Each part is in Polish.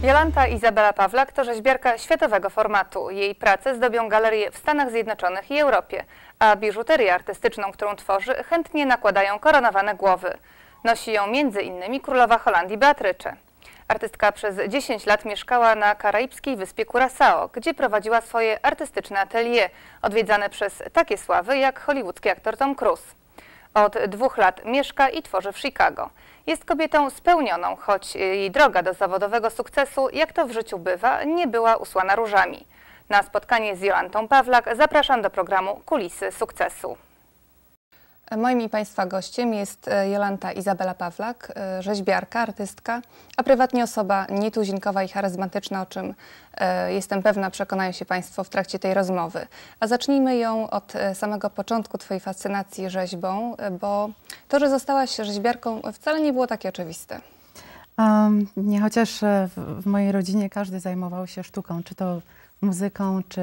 Jolanta Izabela Pawlak to rzeźbiarka światowego formatu. Jej prace zdobią galerie w Stanach Zjednoczonych i Europie, a biżuterię artystyczną, którą tworzy, chętnie nakładają koronowane głowy. Nosi ją m.in. królowa Holandii Beatrycze. Artystka przez 10 lat mieszkała na karaibskiej wyspie Curaçao, gdzie prowadziła swoje artystyczne atelier, odwiedzane przez takie sławy jak hollywoodzki aktor Tom Cruise. Od 2 lat mieszka i tworzy w Chicago. Jest kobietą spełnioną, choć jej droga do zawodowego sukcesu, jak to w życiu bywa, nie była usłana różami. Na spotkanie z Jolantą Pawlak zapraszam do programu Kulisy Sukcesu. Moim i Państwa gościem jest Jolanta Izabela Pawlak, rzeźbiarka, artystka, a prywatnie osoba nietuzinkowa i charyzmatyczna, o czym jestem pewna, przekonają się Państwo w trakcie tej rozmowy. A zacznijmy ją od samego początku Twojej fascynacji rzeźbą, bo to, że zostałaś rzeźbiarką, wcale nie było takie oczywiste. Nie, chociaż w mojej rodzinie każdy zajmował się sztuką, czy to muzyką, czy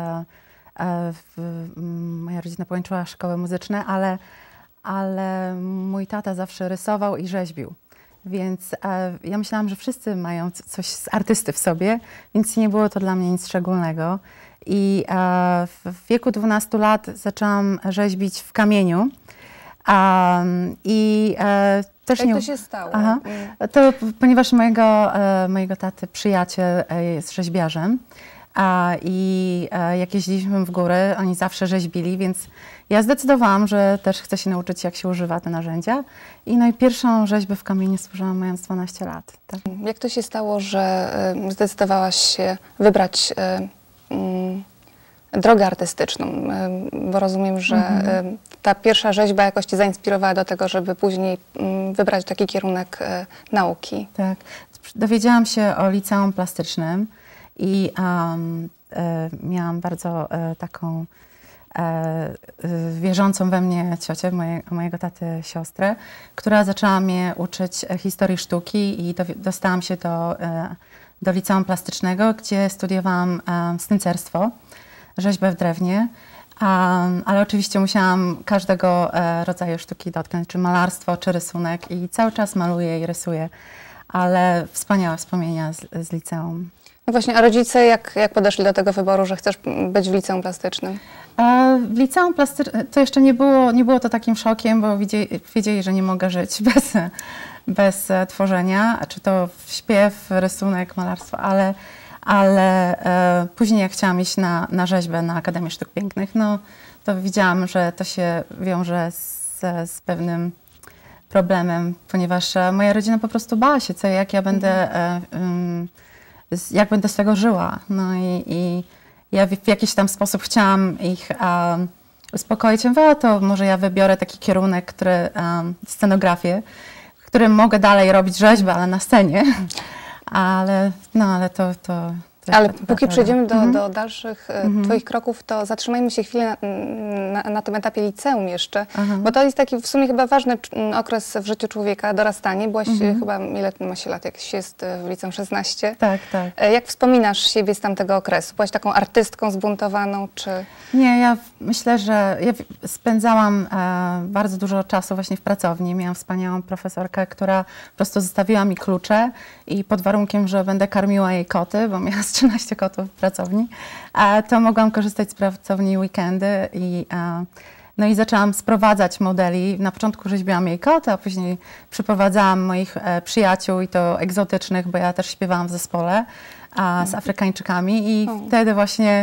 moja rodzina pokończyła szkoły muzyczne, ale mój tata zawsze rysował i rzeźbił. Więc ja myślałam, że wszyscy mają coś z artysty w sobie, więc nie było to dla mnie nic szczególnego. I w wieku 12 lat zaczęłam rzeźbić w kamieniu. Też jak to się stało? To ponieważ mojego taty przyjaciel jest rzeźbiarzem. Jak jeździliśmy w góry, oni zawsze rzeźbili, więc ja zdecydowałam, że też chcę się nauczyć, jak się używa te narzędzia. No i pierwszą rzeźbę w kamieniu stworzyłam mając 12 lat. Tak. Jak to się stało, że zdecydowałaś się wybrać drogę artystyczną? Bo rozumiem, że ta pierwsza rzeźba jakoś Cię zainspirowała do tego, żeby później wybrać taki kierunek nauki. Tak. Dowiedziałam się o liceum plastycznym. I miałam bardzo taką wierzącą we mnie ciocię, mojego taty siostrę, która zaczęła mnie uczyć historii sztuki i dostałam się do liceum plastycznego, gdzie studiowałam styncerstwo, rzeźbę w drewnie, ale oczywiście musiałam każdego rodzaju sztuki dotknąć, czy malarstwo, czy rysunek i cały czas maluję i rysuję, ale wspaniałe wspomnienia z liceum. No właśnie, a rodzice jak podeszli do tego wyboru, że chcesz być w liceum plastycznym? W liceum plastycznym to jeszcze nie było to takim szokiem, bo wiedzieli, że nie mogę żyć bez tworzenia, czy to śpiew, rysunek, malarstwo, ale później jak chciałam iść na rzeźbę na Akademię Sztuk Pięknych, no to widziałam, że to się wiąże z pewnym problemem, ponieważ moja rodzina po prostu bała się, jak ja będę jak będę z tego żyła. No i ja w jakiś tam sposób chciałam ich uspokoić. Mówię, to może ja wybiorę taki kierunek, scenografię, w którym mogę dalej robić rzeźbę, ale na scenie. Ale póki przejdziemy do dalszych Twoich kroków, to zatrzymajmy się chwilę na tym etapie liceum jeszcze, bo to jest taki w sumie chyba ważny okres w życiu człowieka, dorastanie. Byłaś chyba, ile ma się lat, jak się jest w liceum 16? Tak, tak. Jak wspominasz siebie z tamtego okresu? Byłaś taką artystką zbuntowaną, czy... Nie, ja myślę, że ja spędzałam bardzo dużo czasu właśnie w pracowni. Miałam wspaniałą profesorkę, która po prostu zostawiła mi klucze i pod warunkiem, że będę karmiła jej koty, bo miała 13 kotów w pracowni, to mogłam korzystać z pracowni weekendy no i zaczęłam sprowadzać modeli. Na początku rzeźbiłam jej koty, a później przyprowadzałam moich przyjaciół i to egzotycznych, bo ja też śpiewałam w zespole z Afrykańczykami i wtedy właśnie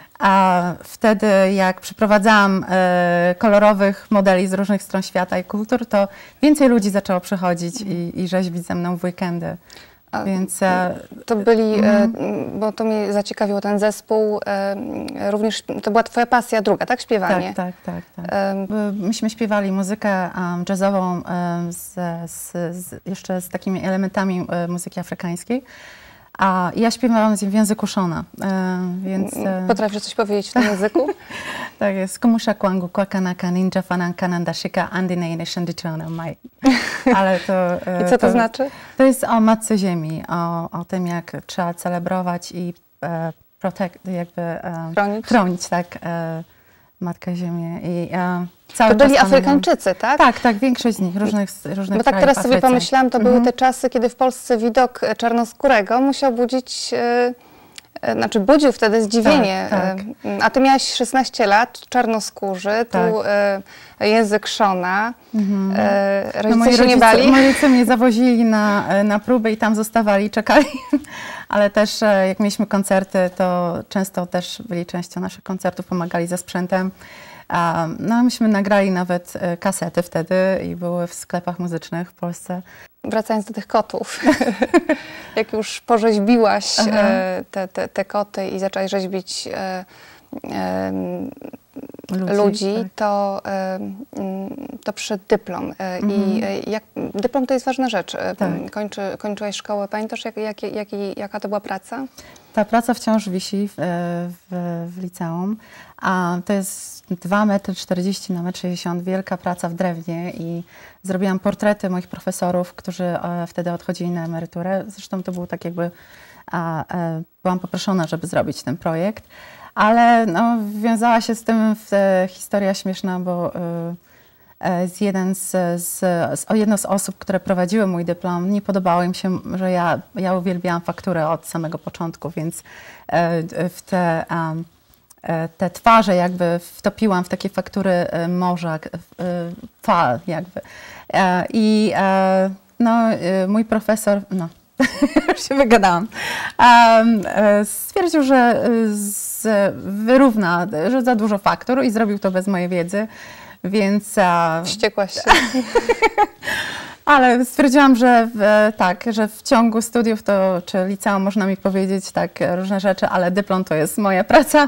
jak przyprowadzałam kolorowych modeli z różnych stron świata i kultur, to więcej ludzi zaczęło przychodzić i rzeźbić ze mną w weekendy. Więc to byli, bo to mnie zaciekawiło, ten zespół, również to była Twoja pasja druga, tak? Śpiewanie. Tak. Myśmy śpiewali muzykę jazzową jeszcze z takimi elementami muzyki afrykańskiej. A ja śpiewałam w języku Shona, więc... Potrafisz coś powiedzieć w tym języku? Tak jest. Kumusha kwangu kwakanaka ninja fanankanandashika andinejne shandichona mai. Ale to... I co to znaczy? To jest o matce ziemi, o tym, jak trzeba celebrować i chronić tak, Matkę Ziemię. I To cały byli czas Afrykańczycy, tak? Tak, tak, większość z nich, różnych Bo tak krajów teraz w sobie Afryce. pomyślałam, to były te czasy, kiedy w Polsce widok czarnoskórego musiał budzić, znaczy budził wtedy zdziwienie. Tak. A ty miałaś 16 lat, czarnoskórzy, Tak. tu język Szona. Rodzice moi się nie bali? Moi rodzice mnie zawozili na próby i tam zostawali, czekali. Ale też jak mieliśmy koncerty, to często też byli częścią naszych koncertów, pomagali ze sprzętem. No, myśmy nagrali nawet kasety wtedy i były w sklepach muzycznych w Polsce. Wracając do tych kotów, jak już porzeźbiłaś te koty i zaczęłaś rzeźbić ludzi, tak. to przyszedł dyplom. I dyplom to jest ważna rzecz. Tak. Kończyłaś szkołę. Pamiętasz, jaka to była praca? Ta praca wciąż wisi w liceum, a to jest 2,40 m na 1,60 m, wielka praca w drewnie i zrobiłam portrety moich profesorów, którzy wtedy odchodzili na emeryturę. Zresztą to był tak jakby, byłam poproszona, żeby zrobić ten projekt, ale no, wiązała się z tym historia śmieszna, bo jedno z osób, które prowadziły mój dyplom, nie podobało im się, że ja uwielbiałam fakturę od samego początku, więc w te twarze jakby wtopiłam w takie faktury morza, fal jakby. Mój profesor, no już się wygadałam, stwierdził, że wyrówna, że za dużo faktur i zrobił to bez mojej wiedzy. Więc wściekłaś się. Ale stwierdziłam, że że w ciągu studiów czy liceum można mi powiedzieć tak różne rzeczy, ale dyplom to jest moja praca.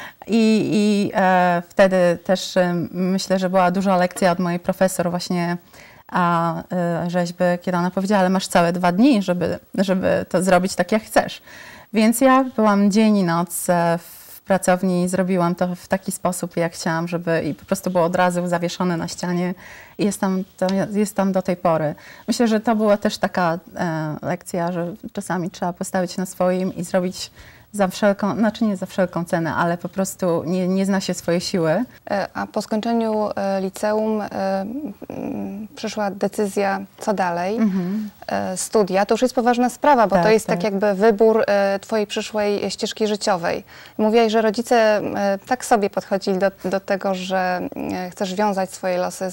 Wtedy też myślę, że była duża lekcja od mojej profesor właśnie rzeźby, kiedy ona powiedziała, ale masz całe 2 dni, żeby to zrobić tak, jak chcesz. Więc ja byłam dzień i noc w pracowni, zrobiłam to w taki sposób, jak chciałam, i po prostu było od razu zawieszone na ścianie i jest tam do tej pory. Myślę, że to była też taka lekcja, że czasami trzeba postawić na swoim i zrobić za wszelką, znaczy nie za wszelką cenę, ale po prostu nie zna się swojej siły. A po skończeniu liceum przyszła decyzja, co dalej. Studia. To już jest poważna sprawa, bo to jest tak jakby wybór twojej przyszłej ścieżki życiowej. Mówiłaś, że rodzice tak sobie podchodzili do tego, że chcesz wiązać swoje losy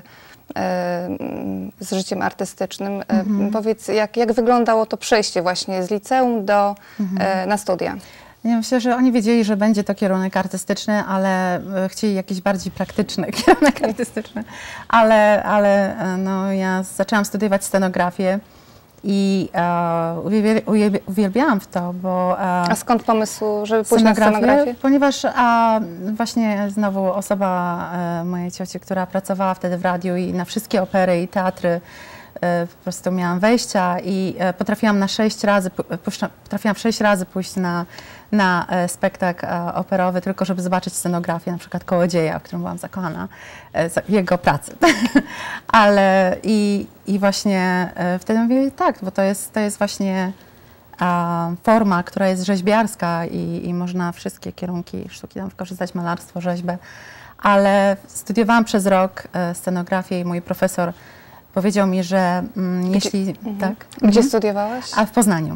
z życiem artystycznym. Powiedz, jak wyglądało to przejście właśnie z liceum na studia? Ja myślę, że oni wiedzieli, że będzie to kierunek artystyczny, ale chcieli jakiś bardziej praktyczny kierunek artystyczny. Ale no, ja zaczęłam studiować scenografię i uwielbiałam w to, bo... A skąd pomysł, żeby pójść na scenografię? Ponieważ właśnie znowu osoba mojej cioci, która pracowała wtedy w radiu i na wszystkie opery i teatry, po prostu miałam wejścia i potrafiłam 6 razy pójść na spektakl operowy, tylko żeby zobaczyć scenografię, na przykład Kołodzieja, w którym byłam zakochana, jego pracy. Ale i właśnie wtedy mówię, tak, bo to jest właśnie forma, która jest rzeźbiarska i można wszystkie kierunki sztuki tam wykorzystać, malarstwo, rzeźbę. Ale studiowałam przez rok scenografię i mój profesor powiedział mi, że jeśli... Tak? Gdzie studiowałaś? A w Poznaniu.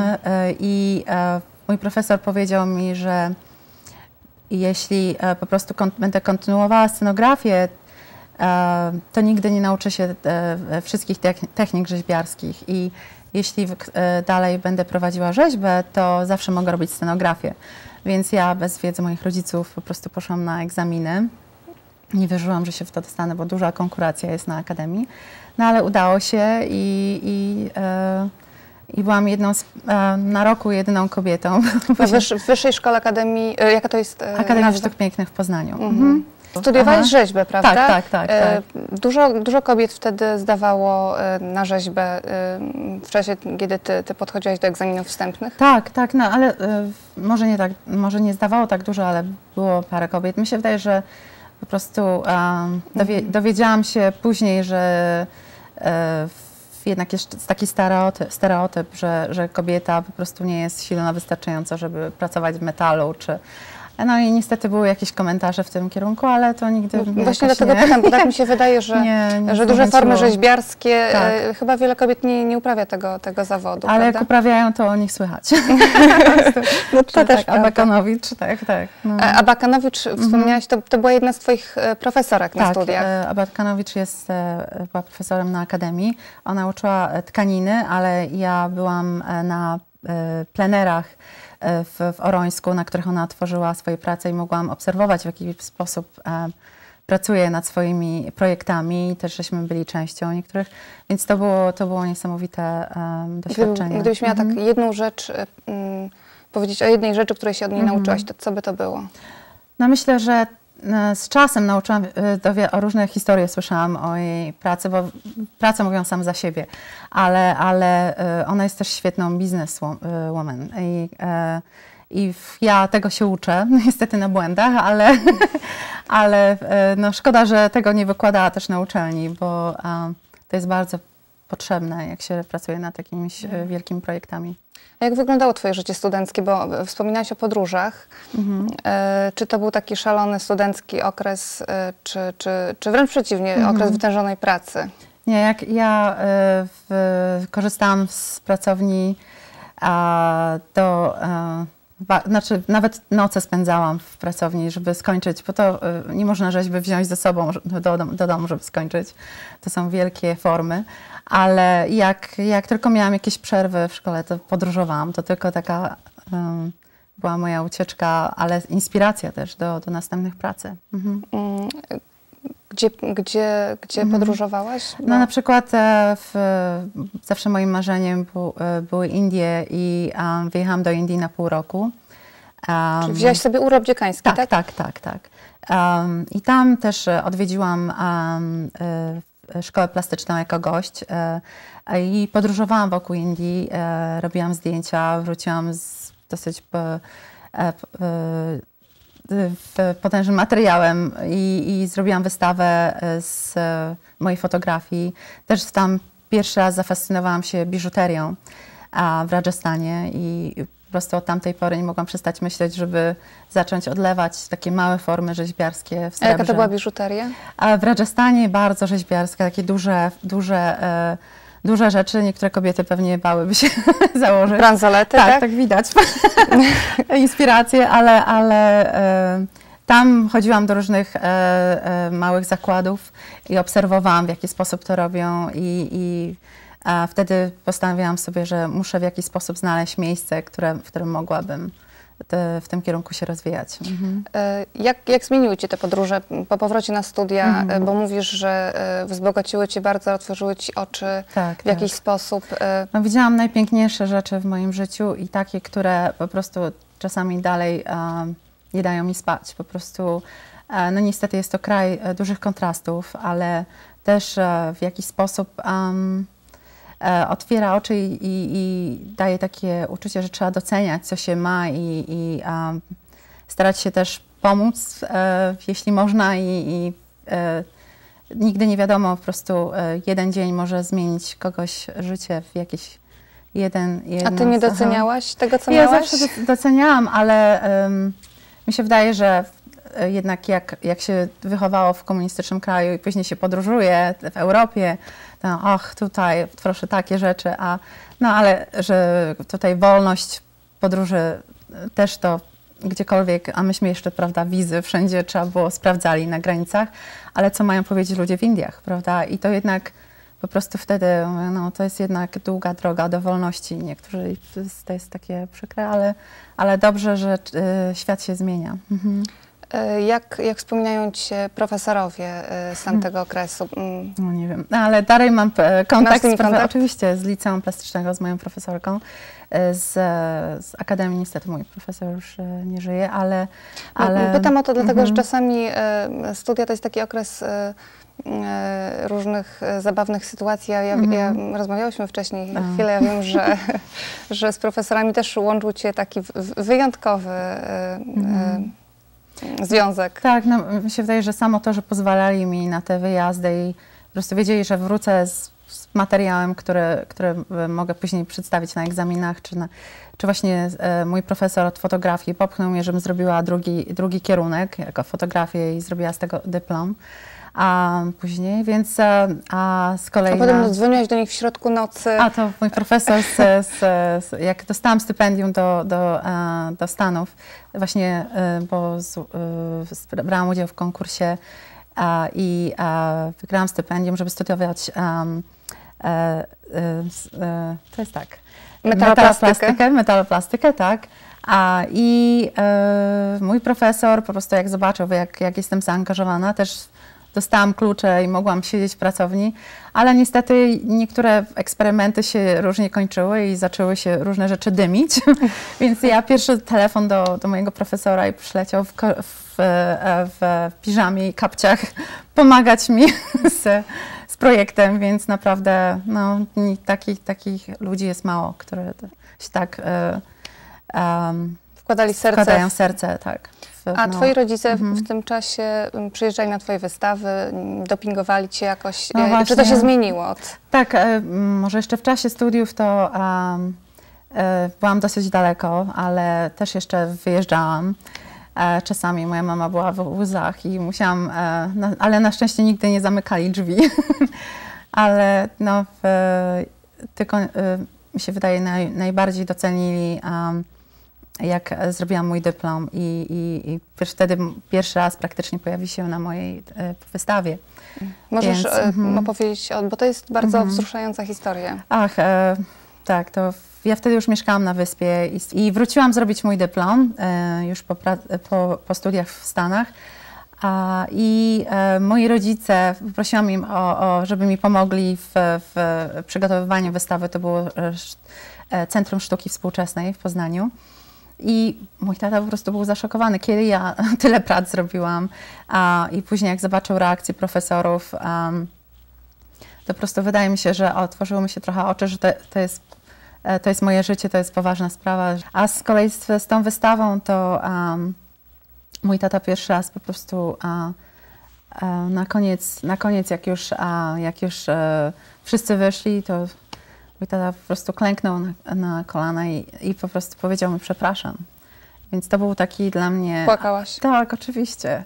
Mój profesor powiedział mi, że jeśli po prostu będę kontynuowała scenografię, to nigdy nie nauczę się wszystkich technik rzeźbiarskich i jeśli dalej będę prowadziła rzeźbę, to zawsze mogę robić scenografię. Więc ja bez wiedzy moich rodziców po prostu poszłam na egzaminy. Nie wierzyłam, że się w to dostanę, bo duża konkurencja jest na akademii. No ale udało się i byłam na roku jedyną kobietą. W Wyższej Szkole Akademii, jaka to jest Akademia Sztuk Pięknych w Poznaniu. Studiowałaś rzeźbę, prawda? Tak. Dużo kobiet wtedy zdawało na rzeźbę w czasie, kiedy ty podchodziłaś do egzaminów wstępnych? Tak, no ale może nie zdawało tak dużo, ale było parę kobiet. Mi się wydaje, że po prostu dowiedziałam się później, że jednak jest taki stereotyp, że kobieta po prostu nie jest silna wystarczająco, żeby pracować w metalu, No i niestety były jakieś komentarze w tym kierunku, ale to nigdy Właśnie dlatego pytam, bo tak mi się wydaje, że, że duże formy rzeźbiarskie, chyba wiele kobiet nie uprawia tego zawodu. Ale prawda? jak uprawiają, to o nich słychać. No to też tak, Abakanowicz, tak. No. Abakanowicz, wspomniałaś, to była jedna z twoich profesorek na studiach. Abakanowicz była profesorem na Akademii. Ona uczyła tkaniny, ale ja byłam na plenerach w Orońsku, na których ona tworzyła swoje prace i mogłam obserwować, w jaki sposób pracuje nad swoimi projektami. Też żeśmy byli częścią niektórych, więc to było niesamowite doświadczenie. Gdybyś miała tak jedną rzecz, powiedzieć o jednej rzeczy, której się od niej nauczyłaś, to co by to było? No myślę, że z czasem nauczyłam, o różne historie słyszałam o jej pracy, bo prace mówią sam za siebie, ale ona jest też świetną bizneswoman i ja tego się uczę, niestety na błędach, ale no szkoda, że tego nie wykładała też na uczelni, bo to jest bardzo potrzebne, jak się pracuje nad jakimiś wielkimi projektami. A jak wyglądało twoje życie studenckie? Bo wspominałaś o podróżach. Czy to był taki szalony studencki okres, czy wręcz przeciwnie, okres wytężonej pracy? Nie, jak ja korzystałam z pracowni, znaczy nawet noce spędzałam w pracowni, żeby skończyć, bo to nie można rzeźby wziąć ze sobą do domu, żeby skończyć. To są wielkie formy, ale jak tylko miałam jakieś przerwy w szkole, to podróżowałam. To tylko taka była moja ucieczka, ale inspiracja też do następnych pracy. Gdzie podróżowałaś? No na przykład zawsze moim marzeniem były Indie i wyjechałam do Indii na pół roku. Czyli wzięłaś sobie urlop dziekański, tak? Tak. I tam też odwiedziłam szkołę plastyczną jako gość i podróżowałam wokół Indii, robiłam zdjęcia, wróciłam z dosyć potężnym materiałem i zrobiłam wystawę z mojej fotografii. Też tam pierwszy raz zafascynowałam się biżuterią w Rajasthanie i po prostu od tamtej pory nie mogłam przestać myśleć, żeby zacząć odlewać takie małe formy rzeźbiarskie w srebrze. A jaka to była biżuteria? A w Rajasthanie bardzo rzeźbiarska, takie duże rzeczy. Niektóre kobiety pewnie bałyby się założyć. Bransolety, tak? Tak widać. Inspiracje, ale tam chodziłam do różnych małych zakładów i obserwowałam, w jaki sposób to robią i wtedy postanowiłam sobie, że muszę w jakiś sposób znaleźć miejsce, w którym mogłabym w tym kierunku się rozwijać. Jak zmieniły Cię te podróże po powrocie na studia? Bo mówisz, że wzbogaciły Cię bardzo, otworzyły Ci oczy w jakiś sposób. No, widziałam najpiękniejsze rzeczy w moim życiu i takie, które po prostu czasami dalej nie dają mi spać. Po prostu, no niestety jest to kraj dużych kontrastów, ale też w jakiś sposób otwiera oczy i daje takie uczucie, że trzeba doceniać, co się ma i starać się też pomóc, jeśli można i nigdy nie wiadomo, po prostu jeden dzień może zmienić kogoś życie w jakiś jeden. A ty nie doceniałaś tego, co miałaś? Ja zawsze doceniałam, ale mi się wydaje, że jednak jak się wychowało w komunistycznym kraju i później się podróżuje w Europie, to tutaj proszę takie rzeczy, ale że tutaj wolność podróży też to gdziekolwiek, a myśmy jeszcze, prawda, wizy wszędzie trzeba było sprawdzali na granicach, ale co mają powiedzieć ludzie w Indiach, prawda? I to jednak po prostu wtedy, no to jest jednak długa droga do wolności. Niektórzy, to jest takie przykre, ale dobrze, że świat się zmienia. Jak wspominają Ci się profesorowie z tamtego okresu? No nie wiem, ale dalej mam kontakt oczywiście z liceum plastycznego, z moją profesorką, z Akademii. Niestety mój profesor już nie żyje, ale... Pytam o to dlatego, że czasami studia to jest taki okres różnych zabawnych sytuacji. Ja rozmawiałyśmy wcześniej chwilę, ja wiem, że z profesorami też łączył Cię taki wyjątkowy związek. Tak, no, mi się wydaje, że samo to, że pozwalali mi na te wyjazdy i po prostu wiedzieli, że wrócę z materiałem, które mogę później przedstawić na egzaminach, czy właśnie mój profesor od fotografii popchnął mnie, żebym zrobiła drugi kierunek jako fotografię i zrobiła z tego dyplom. A później, więc a z kolei... A potem dzwoniłaś do nich w środku nocy. A to mój profesor, jak dostałam stypendium do Stanów, właśnie, bo brałam udział w konkursie i wygrałam stypendium, żeby studiować, to jest tak, metaloplastykę, tak. I mój profesor po prostu jak zobaczył, jak jestem zaangażowana, też dostałam klucze i mogłam siedzieć w pracowni, ale niestety niektóre eksperymenty się różnie kończyły i zaczęły się różne rzeczy dymić, więc ja pierwszy telefon do mojego profesora i przyleciał w piżamie i kapciach pomagać mi z projektem, więc naprawdę no, takich ludzi jest mało, które się tak wkładają serce, tak. A twoi rodzice w tym czasie przyjeżdżali na twoje wystawy, dopingowali cię jakoś? No czy to się zmieniło? Tak, może jeszcze w czasie studiów to byłam dosyć daleko, ale też jeszcze wyjeżdżałam. Czasami moja mama była w łzach i musiałam, ale na szczęście nigdy nie zamykali drzwi. Ale no, tylko mi się wydaje najbardziej docenili, jak zrobiłam mój dyplom i wtedy pierwszy raz praktycznie pojawi się na mojej wystawie. Możesz opowiedzieć, bo to jest bardzo wzruszająca historia. Ach, tak, to ja wtedy już mieszkałam na wyspie i wróciłam zrobić mój dyplom już po studiach w Stanach. Moi rodzice, poprosiłam im żeby mi pomogli w przygotowywaniu wystawy. To było Centrum Sztuki Współczesnej w Poznaniu. I mój tata po prostu był zaszokowany, kiedy ja tyle prac zrobiłam. I później jak zobaczył reakcję profesorów, to po prostu wydaje mi się, że otworzyły mi się trochę oczy, że to jest moje życie, to jest poważna sprawa. A z kolei z tą wystawą to mój tata pierwszy raz po prostu na koniec jak już wszyscy wyszli, to mój tata po prostu klęknął na kolana i po prostu powiedział mi przepraszam. Więc to był taki dla mnie... Płakałaś? Tak, oczywiście.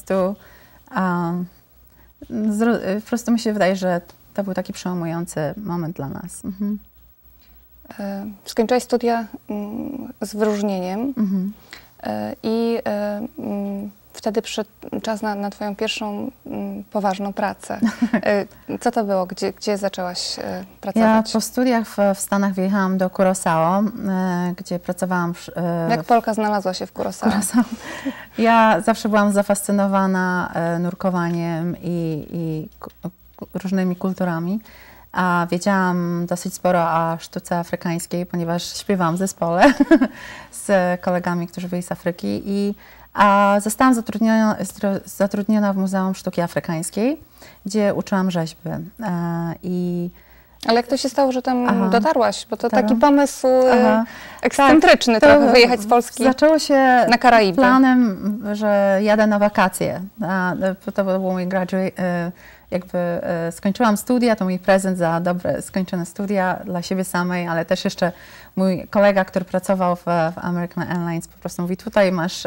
Po prostu mi się wydaje, że to był taki przełamujący moment dla nas. Skończyłaś studia z wyróżnieniem i wtedy przyszedł czas na twoją pierwszą poważną pracę. Co to było? Gdzie zaczęłaś pracować? Ja po studiach w Stanach wyjechałam do Curaçao, gdzie pracowałam Jak Polka znalazła się w Curaçao? Ja zawsze byłam zafascynowana nurkowaniem i różnymi kulturami. A wiedziałam dosyć sporo o sztuce afrykańskiej, ponieważ śpiewałam w zespole z kolegami, którzy byli z Afryki. Zostałam zatrudniona w Muzeum Sztuki Afrykańskiej, gdzie uczyłam rzeźby. Ale jak to się stało, że tam dotarłaś? Bo to taki pomysł ekscentryczny trochę, wyjechać z Polski zaczęło się na Karaiby. Planem, że jadę na wakacje. To był mój graduate. Skończyłam studia, to mój prezent za dobre skończone studia dla siebie samej, ale też jeszcze mój kolega, który pracował w American Airlines, po prostu mówi, tutaj masz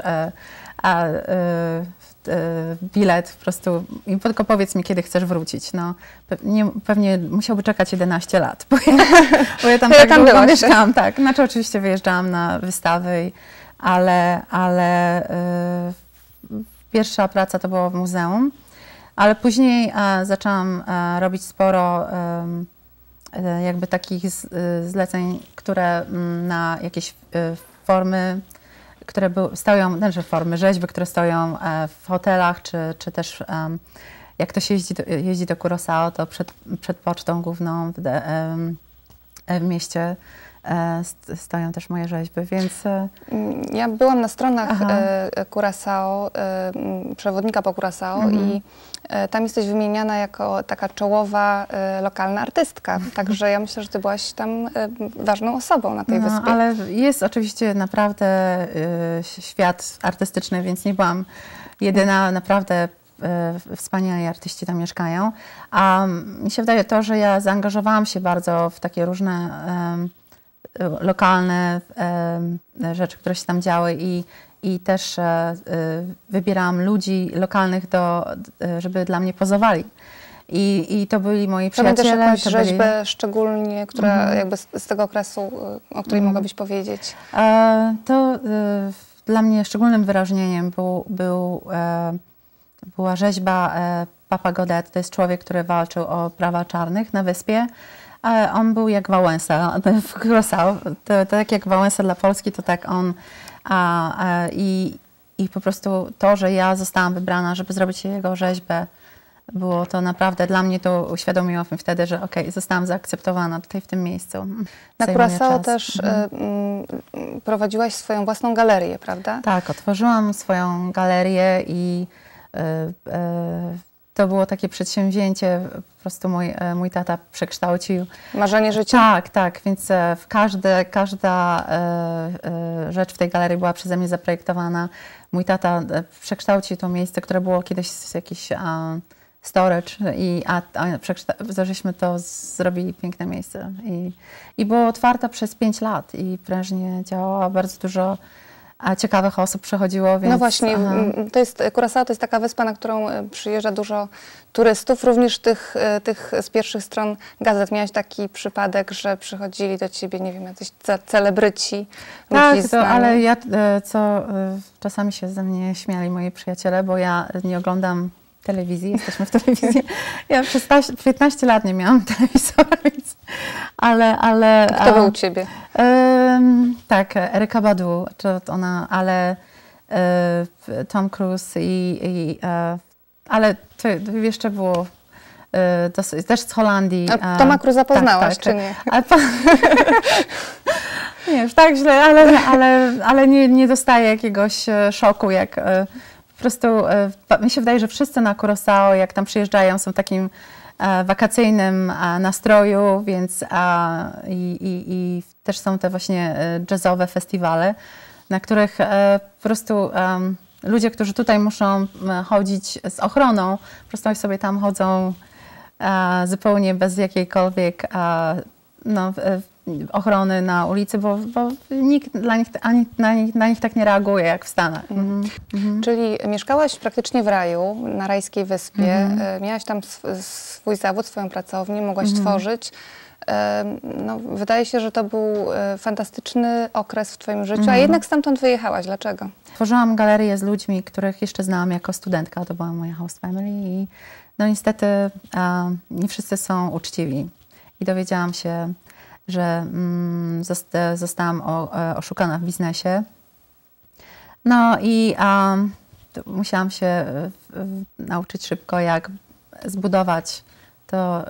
bilet, po prostu i tylko powiedz mi, kiedy chcesz wrócić. No, pewnie musiałby czekać 11 lat, bo ja tam tak długo mieszkałam. Tak. Znaczy oczywiście wyjeżdżałam na wystawy, ale pierwsza praca to była w muzeum. Ale później zaczęłam robić sporo jakby takich zleceń, które na jakieś formy, które stoją, znaczy formy rzeźby, które stoją w hotelach, czy też jak ktoś jeździ do Curaçao, to przed pocztą główną w mieście stoją też moje rzeźby, więc... Ja byłam na stronach Curaçao, przewodnika po Curaçao i tam jesteś wymieniana jako taka czołowa lokalna artystka. Także ja myślę, że ty byłaś tam ważną osobą na tej wyspie. Ale jest oczywiście naprawdę świat artystyczny, więc nie byłam jedyna. Naprawdę wspaniali artyści tam mieszkają. A mi się wydaje to, że ja zaangażowałam się bardzo w takie różne lokalne rzeczy, które się tam działy i też wybierałam ludzi lokalnych, żeby dla mnie pozowali. I to byli moi przyjaciele. Pamiętasz jakąś rzeźbę szczególnie, która jakby z tego okresu, o której mogłabyś powiedzieć? To dla mnie szczególnym wyróżnieniem była rzeźba Papa Godet. To jest człowiek, który walczył o prawa czarnych na wyspie. On był jak Wałęsa w Curaçao. To tak jak Wałęsa dla Polski, to tak on. I po prostu to, że ja zostałam wybrana, żeby zrobić jego rzeźbę, było to naprawdę, dla mnie to uświadomiło mi wtedy, że okej, zostałam zaakceptowana tutaj w tym miejscu. Na Curaçao też prowadziłaś swoją własną galerię, prawda? Tak, otworzyłam swoją galerię i to było takie przedsięwzięcie, po prostu mój tata przekształcił. Marzenie życia? Tak, tak, więc każda rzecz w tej galerii była przeze mnie zaprojektowana. Mój tata przekształcił to miejsce, które było kiedyś jakiś storage żeśmy to zrobili piękne miejsce. I było otwarte przez 5 lat i prężnie działała, bardzo dużo ciekawych osób przechodziło, więc... No właśnie, Curaçao to jest taka wyspa, na którą przyjeżdża dużo turystów, również tych z pierwszych stron gazet. Miałaś taki przypadek, że przychodzili do ciebie, nie wiem, jacyś celebryci. Tak, ale ja, czasami się ze mnie śmiali moi przyjaciele, bo ja nie oglądam telewizji, jesteśmy w telewizji. Ja przez 15 lat nie miałam telewizora, więc... Ale kto był u ciebie? Tak, Erykka Badu, ale Tom Cruise ale to jeszcze było też z Holandii. Toma Cruise'a poznałaś, tak, czy nie? Nie, już tak źle, ale nie dostaję jakiegoś szoku, jak po prostu mi się wydaje, że wszyscy na Curaçao, jak tam przyjeżdżają, są w takim wakacyjnym nastroju, więc i też są te właśnie jazzowe festiwale, na których po prostu ludzie, którzy tutaj muszą chodzić z ochroną, po prostu sobie tam chodzą zupełnie bez jakiejkolwiek ochrony na ulicy, bo nikt na nich tak nie reaguje jak w Stanach. Czyli mieszkałaś praktycznie w raju, na rajskiej wyspie, miałaś tam swój zawód, swoją pracownię, mogłaś tworzyć. No, wydaje się, że to był fantastyczny okres w twoim życiu, a jednak stamtąd wyjechałaś. Dlaczego? Tworzyłam galerię z ludźmi, których jeszcze znałam jako studentka. To była moja host family i no niestety nie wszyscy są uczciwi. I dowiedziałam się, że zostałam oszukana w biznesie. No i musiałam się nauczyć szybko, jak zbudować to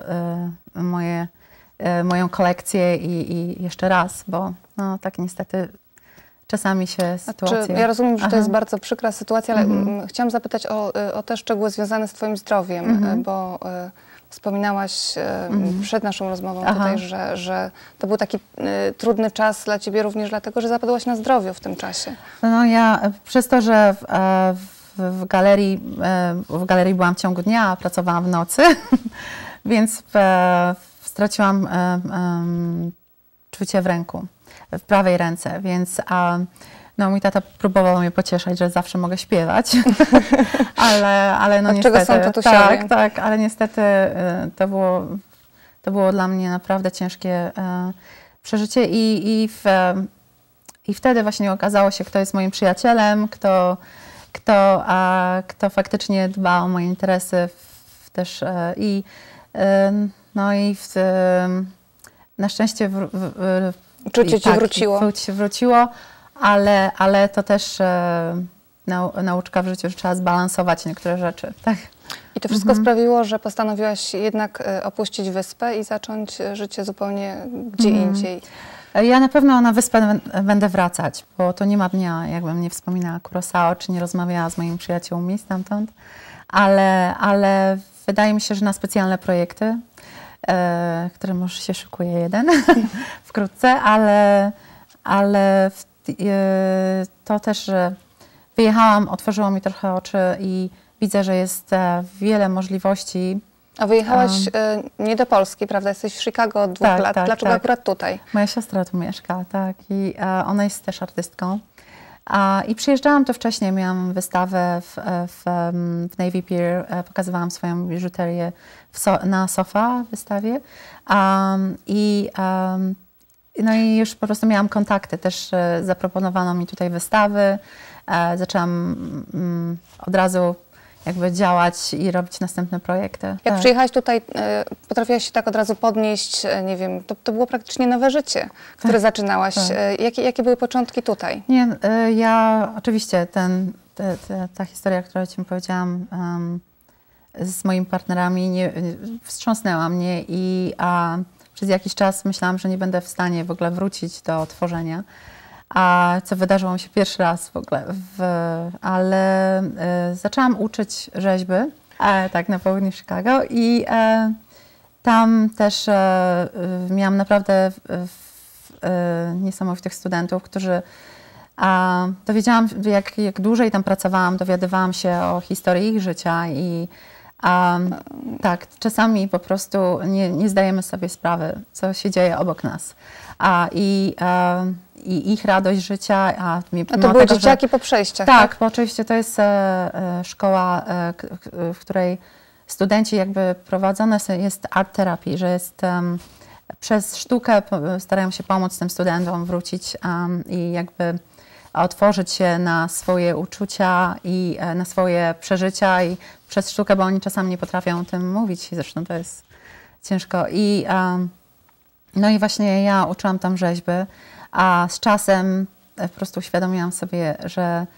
moją kolekcję i jeszcze raz, bo no, tak niestety czasami się sytuacje... Ja rozumiem, że to jest bardzo przykra sytuacja, ale chciałam zapytać o te szczegóły związane z twoim zdrowiem, bo wspominałaś przed naszą rozmową tutaj, że to był taki trudny czas dla ciebie również dlatego, że zapadłaś na zdrowiu w tym czasie. No ja przez to, że w galerii byłam w ciągu dnia, a pracowałam w nocy, więc straciłam czucie w ręku, w prawej ręce, więc no, mój tata próbował mnie pocieszać, że zawsze mogę śpiewać, ale no niestety... Od czego są tatusiowie? Tak, ale niestety to było dla mnie naprawdę ciężkie przeżycie i wtedy właśnie okazało się, kto jest moim przyjacielem, kto faktycznie dba o moje interesy też na szczęście Uczucie ci wróciło. Wróciło, ale to też nauczka w życiu, że trzeba zbalansować niektóre rzeczy. Tak. I to wszystko sprawiło, że postanowiłaś jednak opuścić wyspę i zacząć życie zupełnie gdzie indziej. Ja na pewno na wyspę będę wracać, bo to nie ma dnia, jakbym nie wspominała Curaçao, czy nie rozmawiała z moimi przyjaciółmi stamtąd, ale wydaje mi się, że na specjalne projekty, które może się szykuje jeden wkrótce, ale to też, że wyjechałam, otworzyło mi trochę oczy i widzę, że jest wiele możliwości. A wyjechałaś nie do Polski, prawda? Jesteś w Chicago od 2 lat. Dlaczego akurat tutaj? Moja siostra tu mieszka, tak. I ona jest też artystką. I przyjeżdżałam tu wcześniej, miałam wystawę w Navy Pier, pokazywałam swoją biżuterię na SOFA wystawie. No i już po prostu miałam kontakty, też zaproponowano mi tutaj wystawy. Zaczęłam od razu jakby działać i robić następne projekty. Jak przyjechałaś tutaj, potrafiłaś się tak od razu podnieść, nie wiem, to było praktycznie nowe życie, które zaczynałaś. Jakie były początki tutaj? Nie, ja oczywiście ta historia, którą Ci powiedziałam z moimi partnerami wstrząsnęła mnie i przez jakiś czas myślałam, że nie będę w stanie w ogóle wrócić do tworzenia. Co wydarzyło mi się pierwszy raz w ogóle, ale zaczęłam uczyć rzeźby, tak, na południu Chicago i tam też miałam naprawdę niesamowitych studentów, którzy dowiedziałam, jak dłużej tam pracowałam, dowiadywałam się o historii ich życia i tak, czasami po prostu nie zdajemy sobie sprawy, co się dzieje obok nas. I ich radość życia. A to były dzieciaki po przejściach, tak? Tak, bo oczywiście to jest szkoła, w której studenci jakby prowadzone jest art terapii, że jest przez sztukę starają się pomóc tym studentom wrócić i jakby otworzyć się na swoje uczucia i na swoje przeżycia i przez sztukę, bo oni czasami nie potrafią o tym mówić, zresztą to jest ciężko. No i właśnie ja uczyłam tam rzeźby, a z czasem po prostu uświadomiłam sobie, że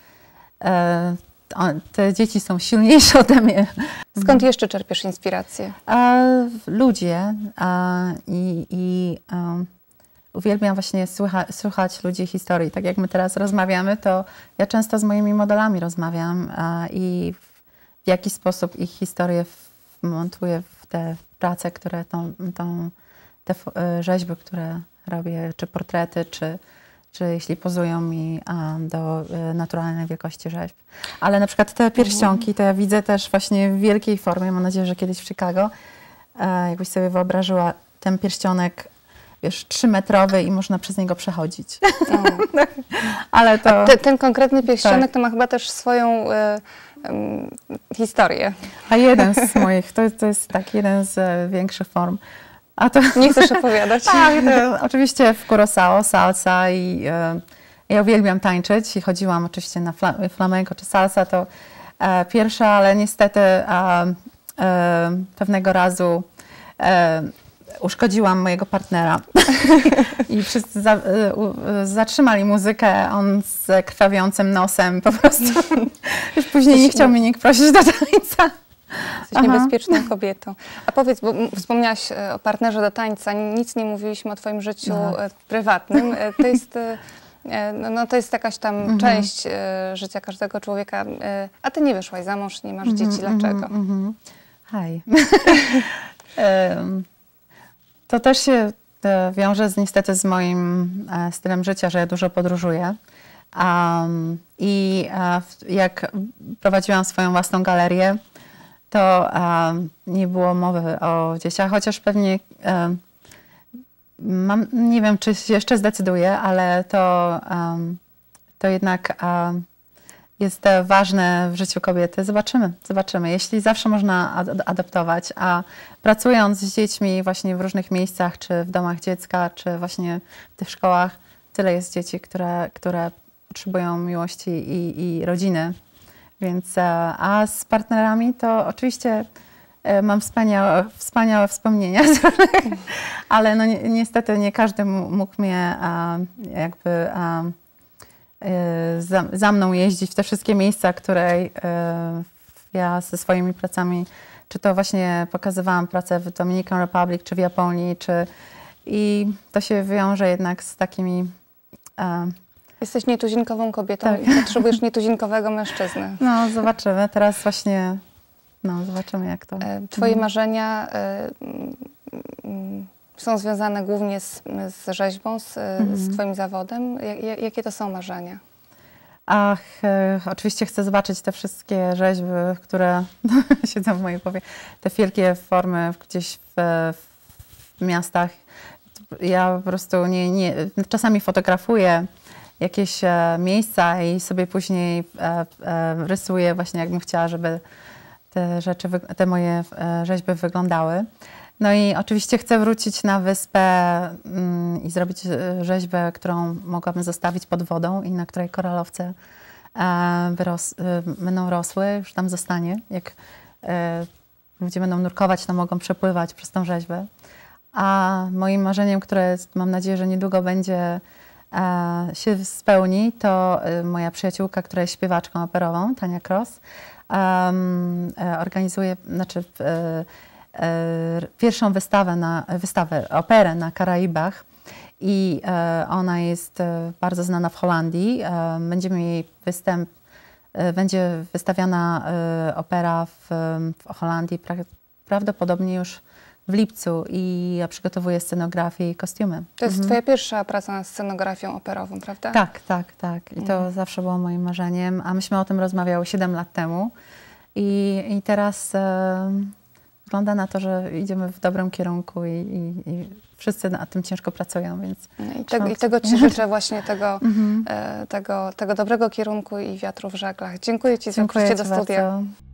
te dzieci są silniejsze ode mnie. Skąd jeszcze czerpiesz inspirację? Ludzie uwielbiam właśnie słuchać ludzi historii. Tak jak my teraz rozmawiamy, to ja często z moimi modelami rozmawiam i w jaki sposób ich historię montuję w te prace, które te rzeźby, które robię, czy portrety, czy jeśli pozują mi do naturalnej wielkości rzeźb. Ale na przykład te pierścionki to ja widzę też właśnie w wielkiej formie. Mam nadzieję, że kiedyś w Chicago, jakbyś sobie wyobrażyła ten pierścionek, wiesz, 3-metrowy i można przez niego przechodzić. Ale to... Ten konkretny pierścionek to ma chyba też swoją historię. A jeden z moich, to jest tak jeden z większych form. Nie chcesz opowiadać? Tak, oczywiście w Curaçao, salsa i ja uwielbiam tańczyć i chodziłam oczywiście na flamenco czy salsa, to pierwsza, ale niestety pewnego razu uszkodziłam mojego partnera i wszyscy zatrzymali muzykę, on z krwawiącym nosem po prostu. Już później nie chciał mnie nikt prosić do tańca. Jesteś niebezpieczną kobietą. A powiedz, bo wspomniałaś o partnerze do tańca, nic nie mówiliśmy o twoim życiu prywatnym. To jest jakaś tam część życia każdego człowieka. A ty nie wyszłaś za mąż, nie masz dzieci. Dlaczego? Hej. To też się wiąże niestety z moim stylem życia, że ja dużo podróżuję. Jak prowadziłam swoją własną galerię, to nie było mowy o dzieciach, chociaż pewnie nie wiem, czy się jeszcze zdecyduję, ale to jednak jest ważne w życiu kobiety. Zobaczymy. Jeśli zawsze można adaptować, a pracując z dziećmi właśnie w różnych miejscach, czy w domach dziecka, czy właśnie w tych szkołach, tyle jest dzieci, które potrzebują miłości i rodziny. Więc, a z partnerami to oczywiście mam wspaniałe wspomnienia, ale no niestety nie każdy mógł mnie jakby za mną jeździć w te wszystkie miejsca, które ja ze swoimi pracami, czy to właśnie pokazywałam pracę w Dominican Republic, czy w Japonii, i to się wiąże jednak z takimi... Jesteś nietuzinkową kobietą i potrzebujesz nietuzinkowego mężczyzny. No, zobaczymy. Teraz właśnie, zobaczymy jak to... Twoje marzenia są związane głównie z rzeźbą, z twoim zawodem. Jakie to są marzenia? Oczywiście chcę zobaczyć te wszystkie rzeźby, które siedzą w mojej głowie, te wielkie formy gdzieś w miastach. Ja po prostu czasami fotografuję jakieś miejsca i sobie później rysuję właśnie, jakbym chciała, żeby te rzeczy, te moje rzeźby wyglądały. No i oczywiście chcę wrócić na wyspę i zrobić rzeźbę, którą mogłabym zostawić pod wodą i na której koralowce będą rosły, już tam zostanie. Jak ludzie będą nurkować, to mogą przepływać przez tą rzeźbę. A moim marzeniem, które mam nadzieję, że niedługo będzie się spełni, to moja przyjaciółka, która jest śpiewaczką operową, Tania Cross, organizuje, pierwszą operę na Karaibach i ona jest bardzo znana w Holandii. Będzie wystawiana opera w Holandii prawdopodobnie już w lipcu i ja przygotowuję scenografię i kostiumy. To jest twoja pierwsza praca nad scenografią operową, prawda? Tak. I to zawsze było moim marzeniem, a myśmy o tym rozmawiały 7 lat temu i teraz wygląda na to, że idziemy w dobrym kierunku i wszyscy nad tym ciężko pracują, więc... I tego ci życzę właśnie, tego dobrego kierunku i wiatru w żaglach. Dziękuję ci za przyjście do studia. Bardzo.